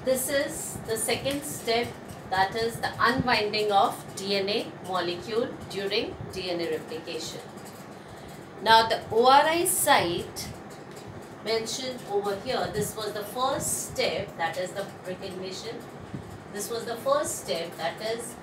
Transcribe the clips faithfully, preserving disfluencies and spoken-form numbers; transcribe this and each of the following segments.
this is the second step, that is the unwinding of D N A molecule during D N A replication. Now the O R I site mentioned over here, this was the first step, that is the recognition. This was the first step, that is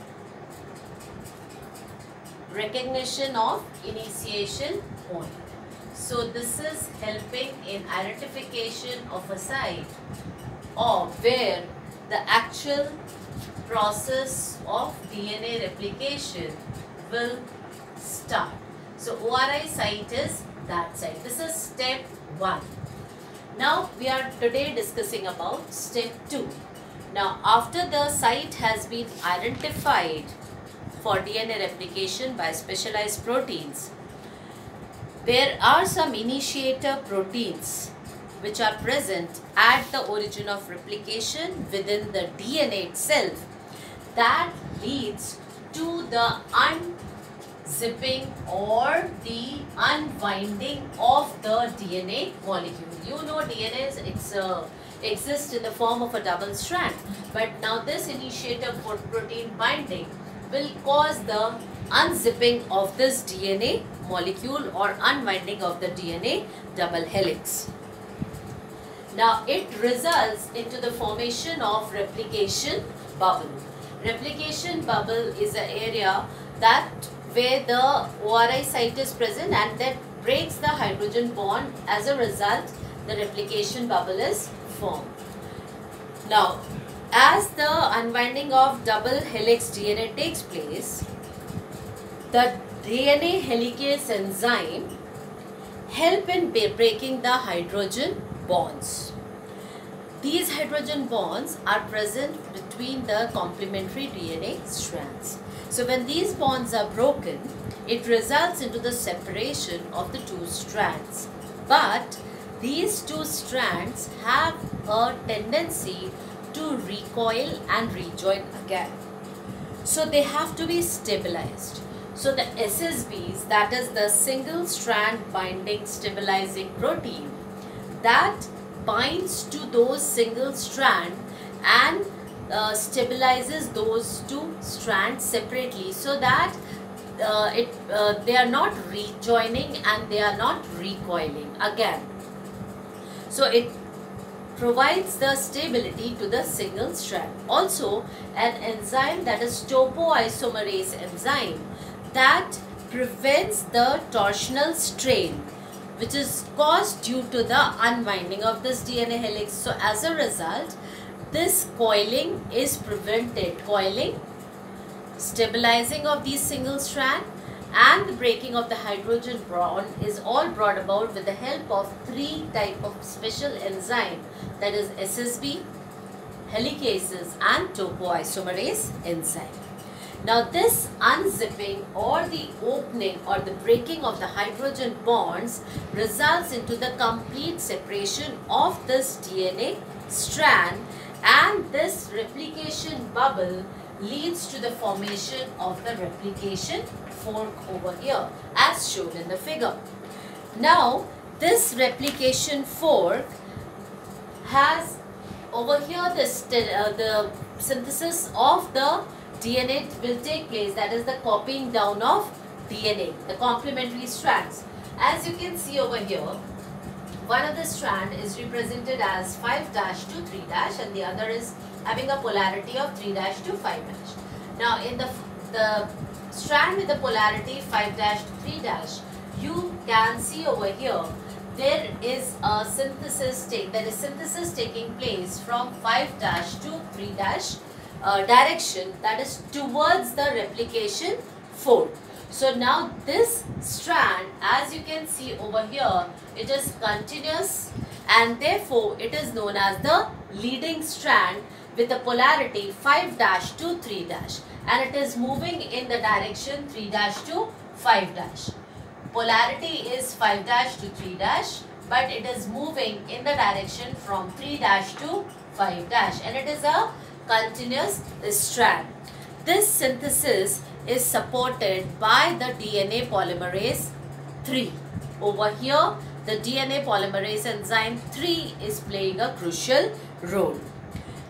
recognition of initiation point. So this is helping in identification of a site or where the actual process of D N A replication will start. So O R I site is that site. This is step one. Now we are today discussing about step two. Now after the site has been identified for D N A replication by specialized proteins, there are some initiator proteins which are present at the origin of replication within the D N A itself that leads to the unzipping or the unwinding of the D N A molecule. You know D N A is, it's, uh, exists in the form of a double strand, but now this initiator protein binding will cause the unzipping of this D N A molecule or unwinding of the D N A double helix. Now it results into the formation of replication bubble. Replication bubble is an area that where the O R I site is present and that breaks the hydrogen bond. As a result, the replication bubble is formed. Now, as the unwinding of double helix D N A takes place, the D N A helicase enzyme help in breaking the hydrogen bonds. These hydrogen bonds are present between the complementary D N A strands. So when these bonds are broken, it results into the separation of the two strands. But these two strands have a tendency to recoil and rejoin again. So they have to be stabilized. So the S S Bs, that is the single strand binding stabilizing protein, that binds to those single strand and uh, stabilizes those two strands separately, so that uh, it uh, they are not rejoining and they are not recoiling again. So it provides the stability to the single strand. Also, an enzyme, that is topoisomerase enzyme, that prevents the torsional strain which is caused due to the unwinding of this D N A helix. So as a result, this coiling is prevented. Coiling, stabilizing of these single strand and the breaking of the hydrogen bond is all brought about with the help of three type of special enzyme, that is S S B, helicases and topoisomerase enzyme. Now this unzipping or the opening or the breaking of the hydrogen bonds results into the complete separation of this D N A strand, and this replication bubble leads to the formation of the replication fork over here as shown in the figure. Now this replication fork has over here the, uh, the synthesis of the D N A will take place, that is the copying down of D N A, the complementary strands. As you can see over here, one of the strand is represented as five dash to three dash and the other is having a polarity of three dash to five dash. Now in the, the strand with the polarity five dash to three dash, you can see over here there is a synthesis take there is synthesis taking place from five dash to three dash uh, direction, that is towards the replication fork. So now this strand, as you can see over here, it is continuous and therefore it is known as the leading strand with the polarity five dash to three dash, and it is moving in the direction three dash to five dash. Polarity is five dash to three dash, but it is moving in the direction from three dash to five dash, and it is a continuous strand. This synthesis is supported by the D N A polymerase three. Over here, the D N A polymerase enzyme three is playing a crucial role.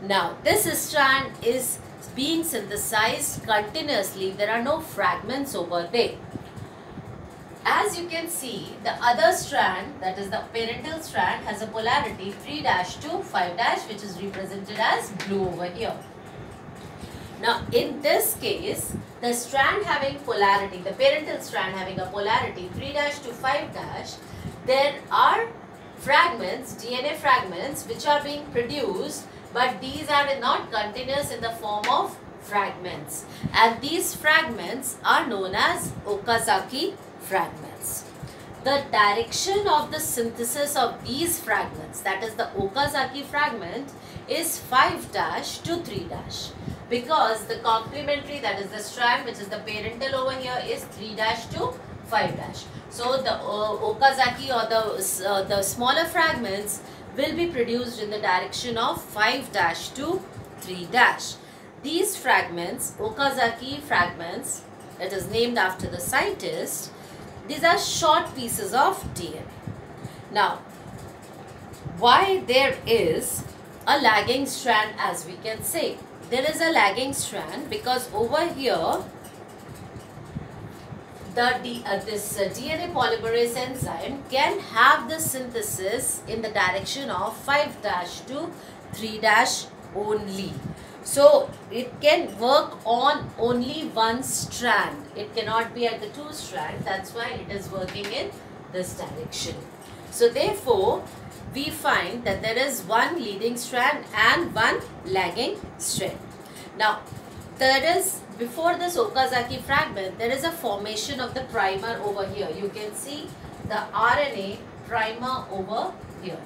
Now this strand is being synthesized continuously. There are no fragments over there. As you can see, the other strand, that is the parental strand, has a polarity three dash to five dash, which is represented as blue over here. Now in this case, the strand having polarity, the parental strand having a polarity three dash to five dash, there are fragments, D N A fragments, which are being produced, but these are not continuous in the form of fragments, and these fragments are known as Okazaki fragments. The direction of the synthesis of these fragments, that is the Okazaki fragment, is five dash to three dash, because the complementary, that is the strand which is the parental over here, is three dash to five dash. So the uh, Okazaki, or the, uh, the smaller fragments, will be produced in the direction of five dash to three dash. These fragments, Okazaki fragments, it is named after the scientist. These are short pieces of D N A. Now, why there is a lagging strand, as we can say? There is a lagging strand because over here, the D, uh, this uh, D N A polymerase enzyme can have the synthesis in the direction of five dash to three dash only. So it can work on only one strand. It cannot be at the two strand. That's why it is working in this direction. So therefore, we find that there is one leading strand and one lagging strand. Now, there is, before this Okazaki fragment, there is a formation of the primer over here. You can see the R N A primer over here.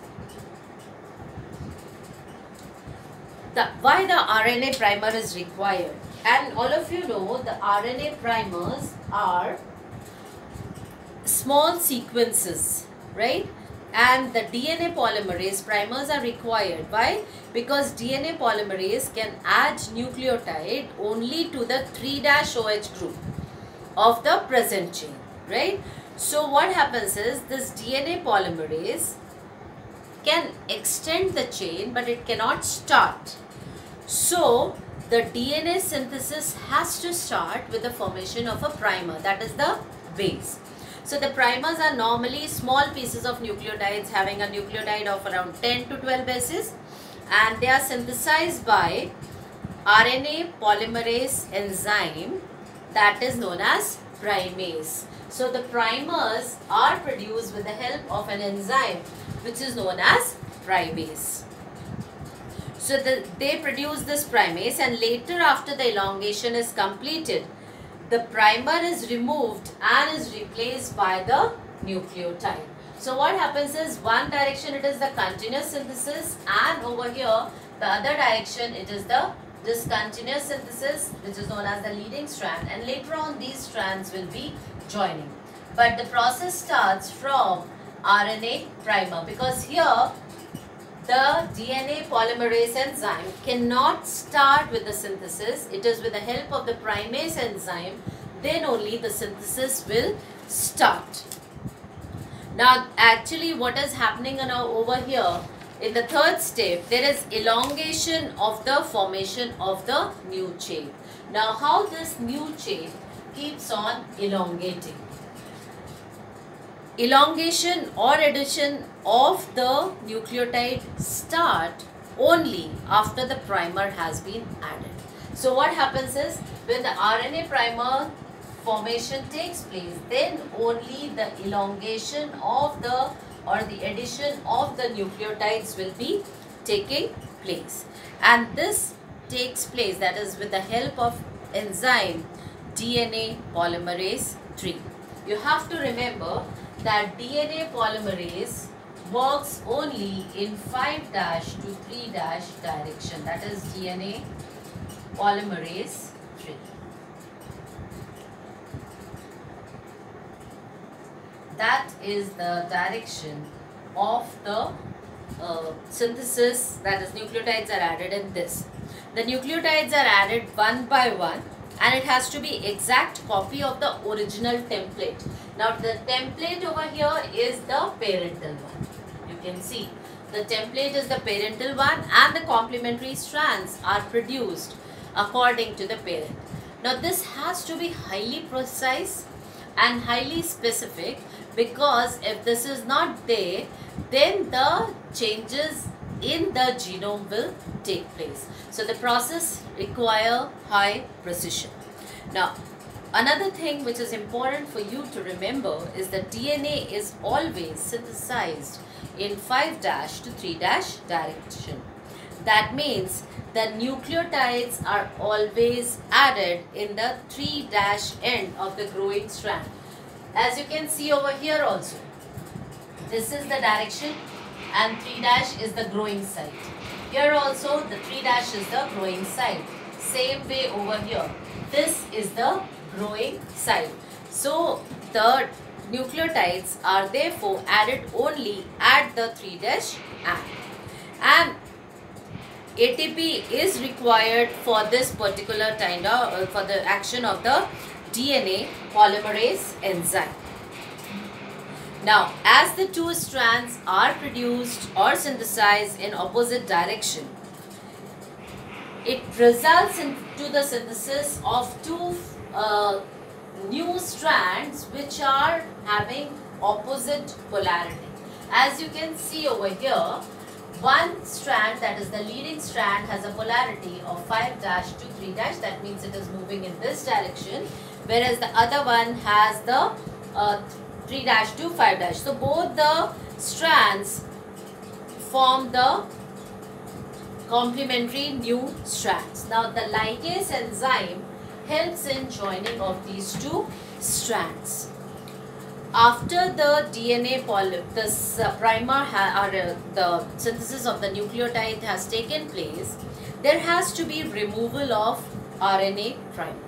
The, why the R N A primer is required? And all of you know the R N A primers are small sequences, right? And the D N A polymerase primers are required. Why? Because D N A polymerase can add nucleotide only to the three dash O H group of the present chain, right? So what happens is, this D N A polymerase can extend the chain, but it cannot start. So the D N A synthesis has to start with the formation of a primer, that is the base. So the primers are normally small pieces of nucleotides having a nucleotide of around ten to twelve bases, and they are synthesized by R N A polymerase enzyme, that is known as primase. So the primers are produced with the help of an enzyme which is known as primase. So the, they produce this primase, and later, after the elongation is completed, the primer is removed and is replaced by the nucleotide. So what happens is, one direction it is the continuous synthesis, and over here the other direction it is the discontinuous synthesis, which is known as the leading strand, and later on these strands will be joining. But the process starts from R N A primer, because here the D N A polymerase enzyme cannot start with the synthesis. It is with the help of the primase enzyme, then only the synthesis will start. Now actually what is happening now over here, in the third step, there is elongation of the formation of the new chain. Now how this new chain keeps on elongating? Elongation or addition of the nucleotide start only after the primer has been added. So what happens is, when the R N A primer formation takes place, then only the elongation of the or the addition of the nucleotides will be taking place, and this takes place, that is with the help of enzyme D N A polymerase three. You have to remember that D N A polymerase works only in five dash to three dash direction, that is D N A polymerase three. That is the direction of the uh, synthesis, that is nucleotides are added in this. The nucleotides are added one by one, and it has to be exact copy of the original template. Now the template over here is the parental one. You can see the template is the parental one and the complementary strands are produced according to the parent. Now this has to be highly precise and highly specific, because if this is not there, then the changes in the genome will take place. So the process require high precision. Now another thing which is important for you to remember is that D N A is always synthesized in five to three direction. That means the nucleotides are always added in the three end of the growing strand. As you can see over here also, this is the direction and three dash is the growing side. Here also the three dash is the growing side. Same way over here, this is the growing side. So the nucleotides are therefore added only at the three dash end. And A T P is required for this particular kind of, uh, for the action of the D N A polymerase enzyme. Now, as the two strands are produced or synthesized in opposite direction, it results into the synthesis of two uh, new strands which are having opposite polarity. As you can see over here, one strand, that is the leading strand, has a polarity of five to three dash. That means it is moving in this direction, whereas the other one has the uh, three dash to five dash. So both the strands form the complementary new strands. Now the ligase enzyme helps in joining of these two strands. After the D N A poly, this uh, primer or uh, the synthesis of the nucleotide has taken place, there has to be removal of R N A primer.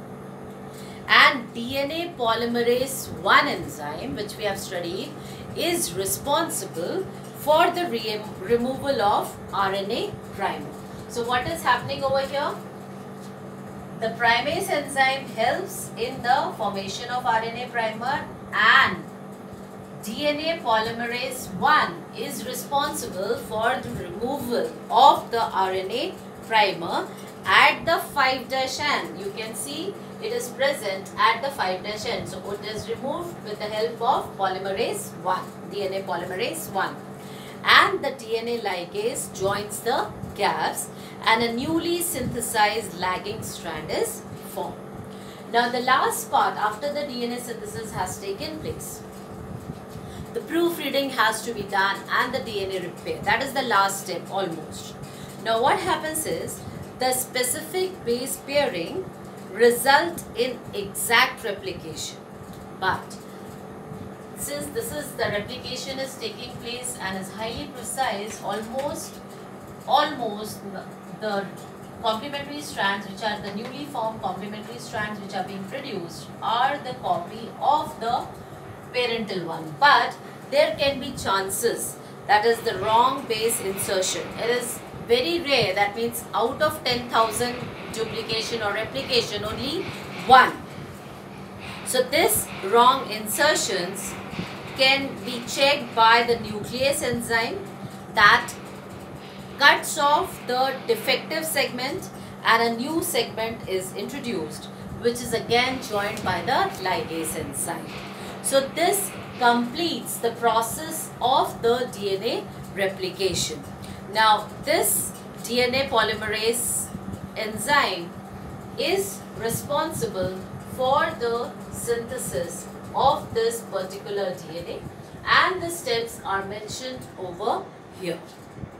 And D N A polymerase one enzyme, which we have studied, is responsible for the re removal of R N A primer. So what is happening over here? The primase enzyme helps in the formation of R N A primer, and D N A polymerase one is responsible for the removal of the R N A primer at the five dash end. You can see it is present at the five dash end. So it is removed with the help of polymerase one, D N A polymerase one. And the D N A ligase joins the gaps and a newly synthesized lagging strand is formed. Now the last part, after the D N A synthesis has taken place, the proofreading has to be done and the D N A repair. That is the last step almost. Now what happens is, the specific base pairing result in exact replication. But since this is the replication is taking place and is highly precise, almost, almost the complementary strands, which are the newly formed complementary strands which are being produced, are the copy of the parental one. But there can be chances, that is the wrong base insertion. It is very rare, that means out of ten thousand duplication or replication, only one. So this wrong insertions can be checked by the nuclease enzyme that cuts off the defective segment and a new segment is introduced, which is again joined by the ligase enzyme. So this completes the process of the D N A replication. Now this D N A polymerase enzyme is responsible for the synthesis of this particular D N A, and the steps are mentioned over here.